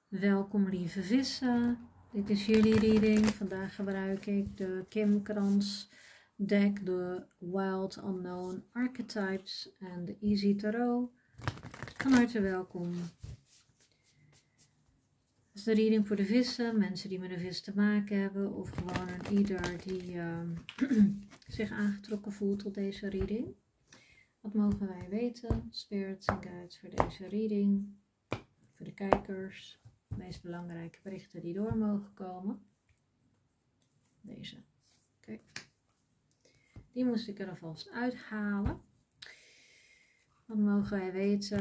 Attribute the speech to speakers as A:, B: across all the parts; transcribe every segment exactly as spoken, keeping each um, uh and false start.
A: Welkom lieve vissen, dit is jullie reading. Vandaag gebruik ik de Kim Krans deck, de Wild Unknown Archetypes en de Easy Tarot. Van harte welkom. Dit is de reading voor de vissen, mensen die met de vis te maken hebben of gewoon een ieder die uh, zich aangetrokken voelt tot deze reading. Wat mogen wij weten? Spirits en guides voor deze reading, voor de kijkers. De meest belangrijke berichten die door mogen komen. Deze. Oké. Die moest ik er alvast uithalen. Wat mogen wij weten?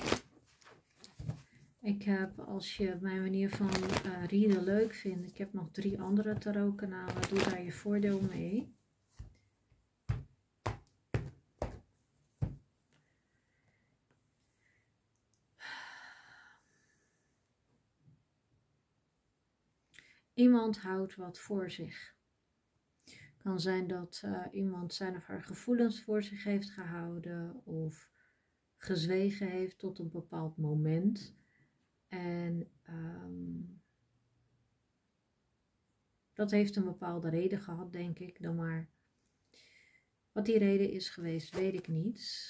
A: Ik heb, als je mijn manier van uh, readen leuk vindt, ik heb nog drie andere tarotkanalen. Doe daar je voordeel mee. Iemand houdt wat voor zich. Het kan zijn dat uh, iemand zijn of haar gevoelens voor zich heeft gehouden of gezwegen heeft tot een bepaald moment. En um, dat heeft een bepaalde reden gehad, denk ik. Dan maar wat die reden is geweest, weet ik niet.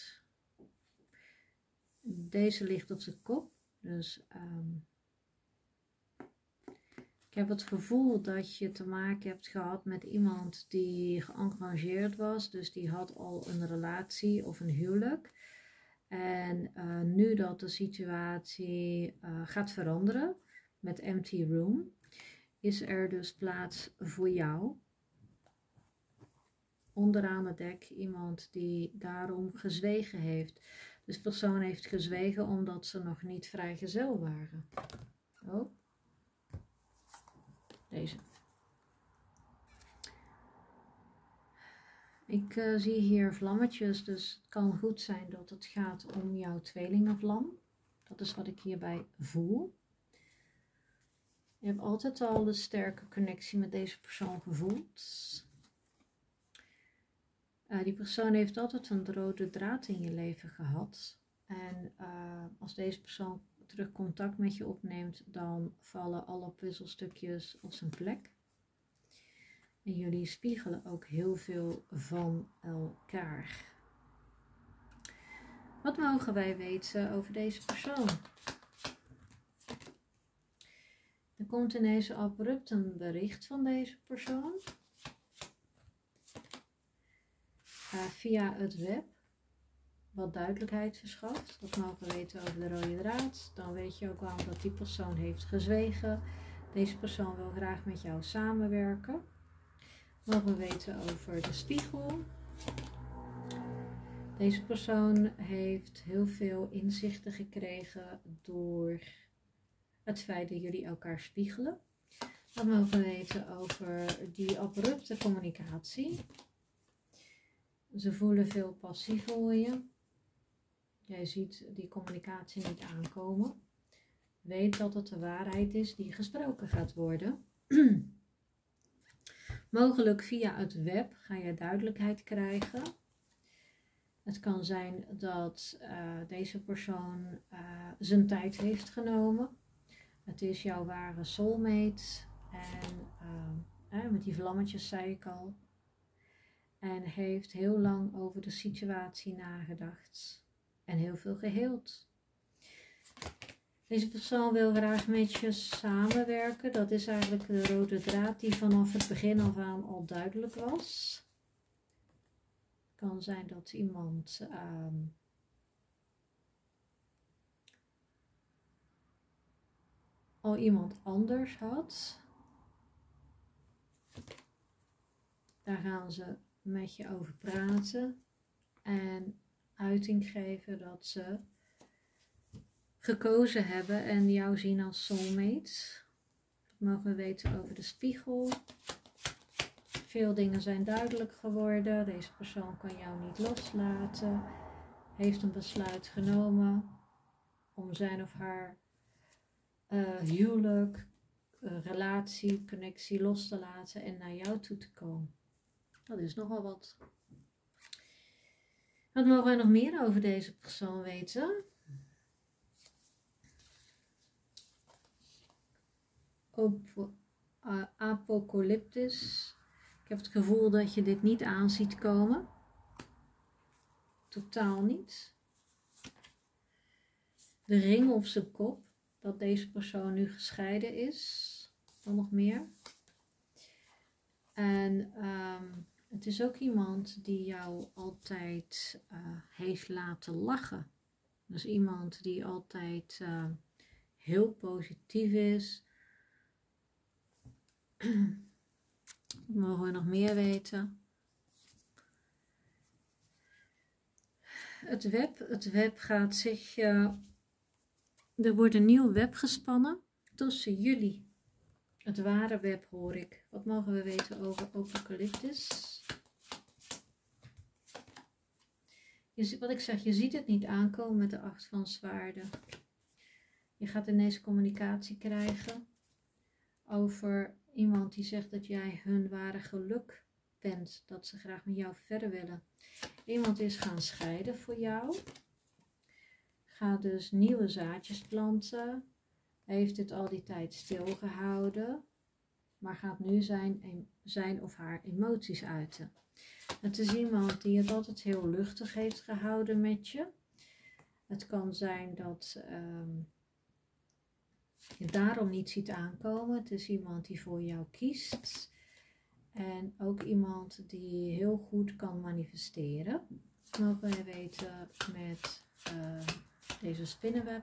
A: Deze ligt op zijn kop, dus... Um, Ik heb het gevoel dat je te maken hebt gehad met iemand die geëngageerd was. Dus die had al een relatie of een huwelijk. En uh, nu dat de situatie uh, gaat veranderen met empty room, is er dus plaats voor jou. Onderaan het dek iemand die daarom gezwegen heeft. Dus de persoon heeft gezwegen omdat ze nog niet vrijgezel waren. Oh. Deze. Ik uh, zie hier vlammetjes, dus het kan goed zijn dat het gaat om jouw tweelingenvlam. Dat is wat ik hierbij voel. Je hebt altijd al een sterke connectie met deze persoon gevoeld. Uh, die persoon heeft altijd een rode draad in je leven gehad. En uh, als deze persoon terug contact met je opneemt, dan vallen alle puzzelstukjes op zijn plek. En jullie spiegelen ook heel veel van elkaar. Wat mogen wij weten over deze persoon? Er komt ineens abrupt een bericht van deze persoon. Uh, via het web. Wat duidelijkheid verschaft. Dat mogen we weten over de rode draad. Dan weet je ook wel dat die persoon heeft gezwegen. Deze persoon wil graag met jou samenwerken. Mogen we weten over de spiegel. Deze persoon heeft heel veel inzichten gekregen door het feit dat jullie elkaar spiegelen. Wat mogen we weten over die abrupte communicatie. Ze voelen veel passie voor je. Jij ziet die communicatie niet aankomen. Weet dat het de waarheid is die gesproken gaat worden. Mogelijk via het web ga je duidelijkheid krijgen. Het kan zijn dat uh, deze persoon uh, zijn tijd heeft genomen. Het is jouw ware soulmate. En uh, eh, met die vlammetjes zei ik al. En heeft heel lang over de situatie nagedacht. En heel veel geheeld. Deze persoon wil graag met je samenwerken. Dat is eigenlijk de rode draad die vanaf het begin af aan al duidelijk was. Het kan zijn dat iemand um, al iemand anders had. Daar gaan ze met je over praten. En uiting geven dat ze gekozen hebben en jou zien als soulmate. Dat mogen we weten over de spiegel. Veel dingen zijn duidelijk geworden. Deze persoon kan jou niet loslaten. Heeft een besluit genomen om zijn of haar uh, huwelijk, uh, relatie, connectie los te laten en naar jou toe te komen. Dat is nogal wat. Wat mogen wij nog meer over deze persoon weten? op, uh, apocalyptisch. Ik heb het gevoel dat je dit niet aan ziet komen. Totaal niet. De ring op zijn kop, dat deze persoon nu gescheiden is. Dan nog meer. En um, het is ook iemand die jou altijd uh, heeft laten lachen. Dus iemand die altijd uh, heel positief is. Wat mogen we nog meer weten? Het web, het web gaat zich... Uh, er wordt een nieuw web gespannen tussen jullie. Het ware web hoor ik. Wat mogen we weten over Apocalyptus? Je, wat ik zeg, je ziet het niet aankomen met de acht van zwaarden. Je gaat ineens communicatie krijgen over iemand die zegt dat jij hun ware geluk bent. Dat ze graag met jou verder willen. Iemand is gaan scheiden voor jou. Gaat dus nieuwe zaadjes planten. Heeft het al die tijd stilgehouden. Maar gaat nu zijn, zijn of haar emoties uiten. Het is iemand die het altijd heel luchtig heeft gehouden met je. Het kan zijn dat um, je daarom niet ziet aankomen. Het is iemand die voor jou kiest. En ook iemand die heel goed kan manifesteren. Dat mogen wij weten met uh, deze spinnenweb.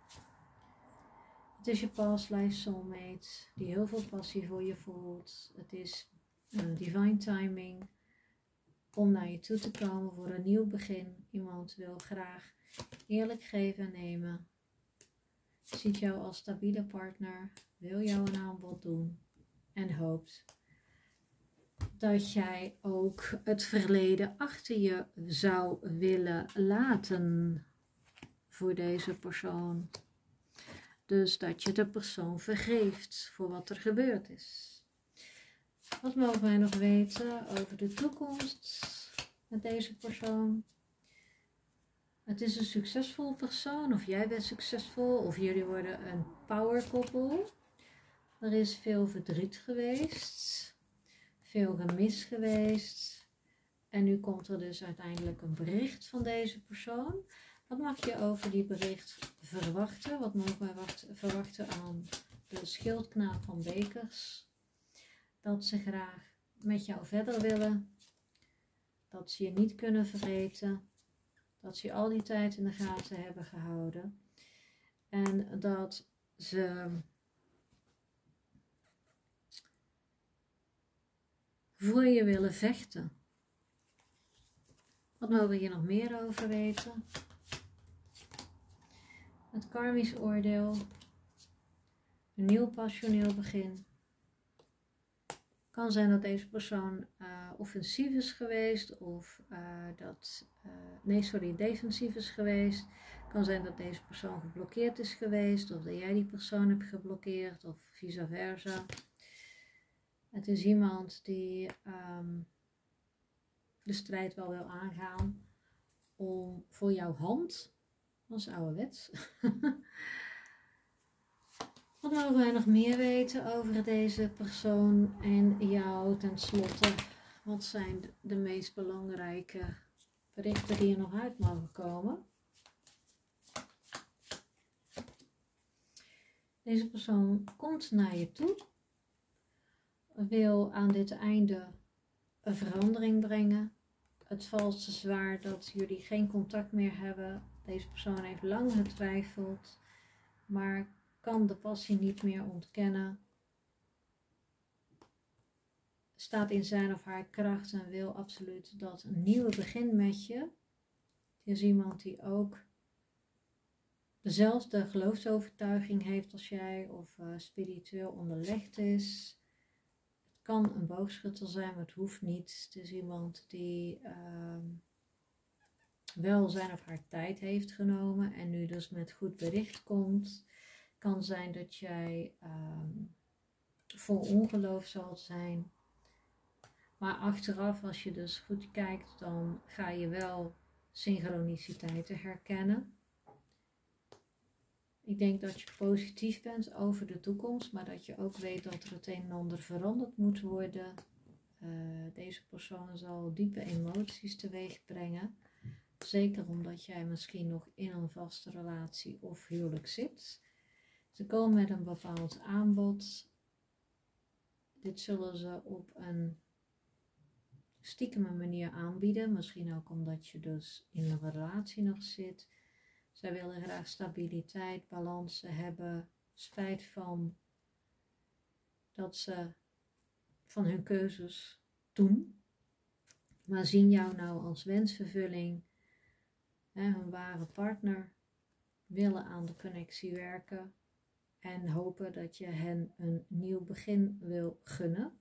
A: Het is je past life soulmate die heel veel passie voor je voelt. Het is een divine timing om naar je toe te komen voor een nieuw begin. Iemand wil graag eerlijk geven en nemen. Ziet jou als stabiele partner, wil jou een aanbod doen en hoopt dat jij ook het verleden achter je zou willen laten voor deze persoon. Dus dat je de persoon vergeeft voor wat er gebeurd is. Wat mogen wij nog weten over de toekomst met deze persoon? Het is een succesvol persoon, of jij bent succesvol, of jullie worden een power koppel. Er is veel verdriet geweest, veel gemis geweest. En nu komt er dus uiteindelijk een bericht van deze persoon. Wat mag je over die bericht verwachten? Wat mogen wij verwachten aan de schildknaap van bekers? Dat ze graag met jou verder willen. Dat ze je niet kunnen vergeten. Dat ze je al die tijd in de gaten hebben gehouden. En dat ze voor je willen vechten. Wat mogen we hier nog meer over weten? Het karmisch oordeel. Een nieuw passioneel begin. Kan zijn dat deze persoon uh, offensief is geweest of uh, dat, uh, nee sorry, defensief is geweest. Kan zijn dat deze persoon geblokkeerd is geweest of dat jij die persoon hebt geblokkeerd of vice versa. Het is iemand die um, de strijd wel wil aangaan om voor jouw hand, dat is ouderwets. Wat mogen wij nog meer weten over deze persoon en jou ten slotte? Wat zijn de meest belangrijke berichten die er nog uit mogen komen? Deze persoon komt naar je toe, wil aan dit einde een verandering brengen. Het valse zwaar dat jullie geen contact meer hebben. Deze persoon heeft lang getwijfeld, maar kan de passie niet meer ontkennen. Staat in zijn of haar kracht en wil absoluut dat een nieuwe begin met je. Het is iemand die ook dezelfde geloofsovertuiging heeft als jij of uh, spiritueel onderlegd is. Het kan een boogschutter zijn, maar het hoeft niet. Het is iemand die uh, wel zijn of haar tijd heeft genomen en nu dus met goed bericht komt. Kan zijn dat jij um, vol ongeloof zal zijn. Maar achteraf, als je dus goed kijkt, dan ga je wel synchroniciteiten herkennen. Ik denk dat je positief bent over de toekomst, maar dat je ook weet dat er het een en ander veranderd moet worden. Uh, deze persoon zal diepe emoties teweeg brengen. Zeker omdat jij misschien nog in een vaste relatie of huwelijk zit. Ze komen met een bepaald aanbod. Dit zullen ze op een stiekeme manier aanbieden. Misschien ook omdat je dus in een relatie nog zit. Zij willen graag stabiliteit, balans hebben. Spijt van dat ze van hun keuzes doen. Maar zien jou nou als wensvervulling. Hè, hun ware partner. Willen aan de connectie werken. En hopen dat je hen een nieuw begin wil gunnen.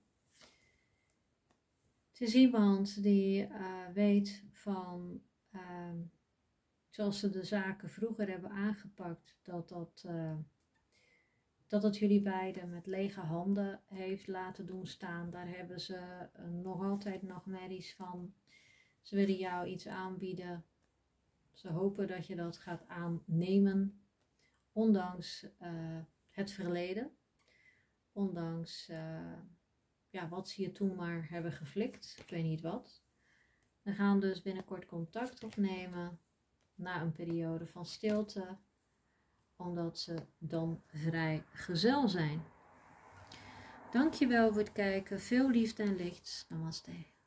A: Het is iemand die uh, weet van, uh, zoals ze de zaken vroeger hebben aangepakt, dat dat, uh, dat het jullie beiden met lege handen heeft laten doen staan. Daar hebben ze uh, nog altijd nachtmerries van. Ze willen jou iets aanbieden. Ze hopen dat je dat gaat aannemen, ondanks uh, het verleden, ondanks... Uh, Ja, wat ze je toen maar hebben geflikt, ik weet niet wat. We gaan dus binnenkort contact opnemen na een periode van stilte, omdat ze dan vrij gezel zijn. Dankjewel voor het kijken, veel liefde en licht. Namaste.